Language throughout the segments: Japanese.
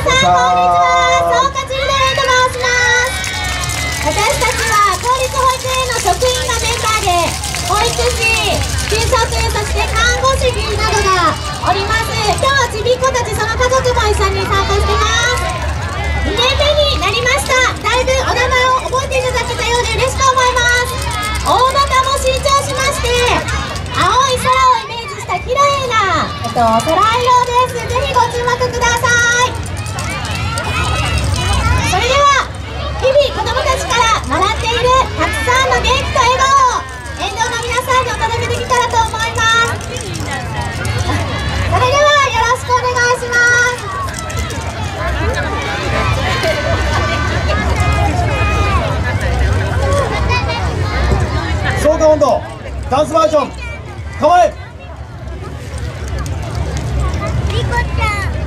総括リレーと申します。私たちは公立保育園の職員がメンバーで、保育士、給食、そして看護師などがおります。今日はちびっ子たちその家族も一緒に参加してます。2年目になりました。だいぶお名前を覚えていただけたようで嬉しく思います。大股も新調しまして、青い空をイメージした綺麗な、空色です。ぜひご注目ください。それでは日々子どもたちからもらっているたくさんの元気と笑顔を沿道の皆さんにお届けできたらと思います。それではよろしくお願いします。 消化温度ダンスバージョン構え。 リコちゃん。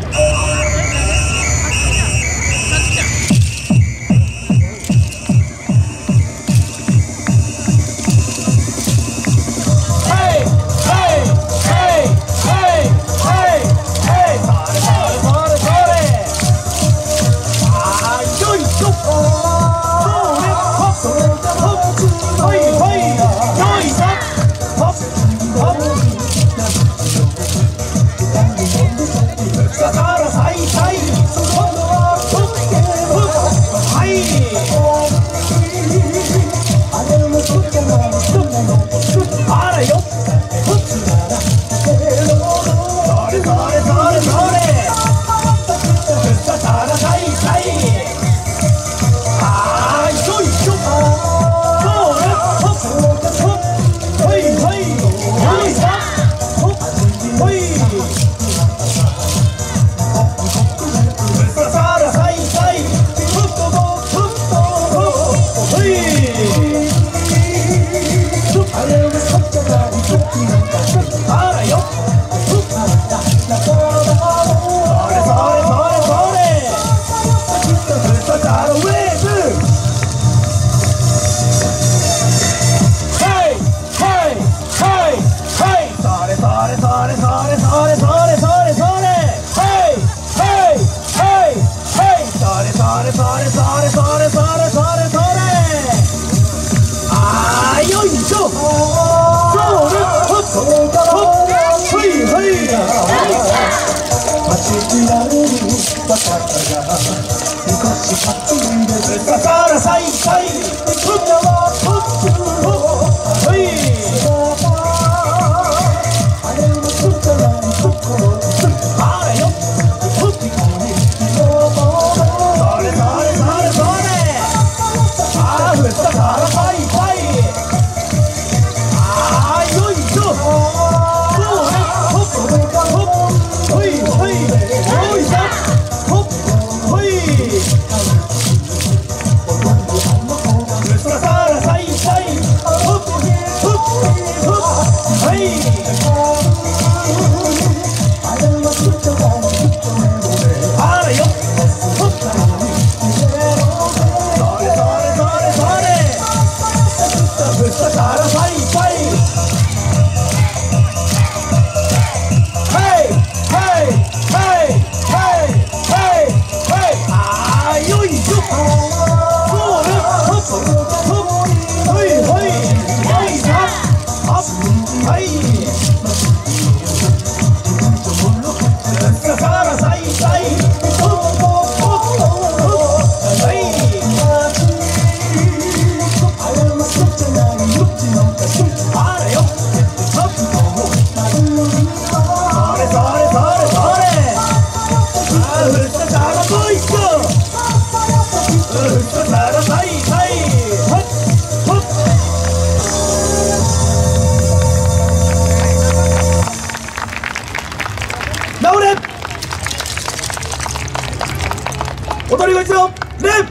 踊りご一同礼。あ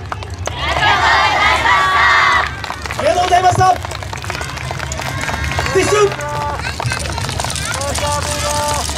りがとうございました。撤収。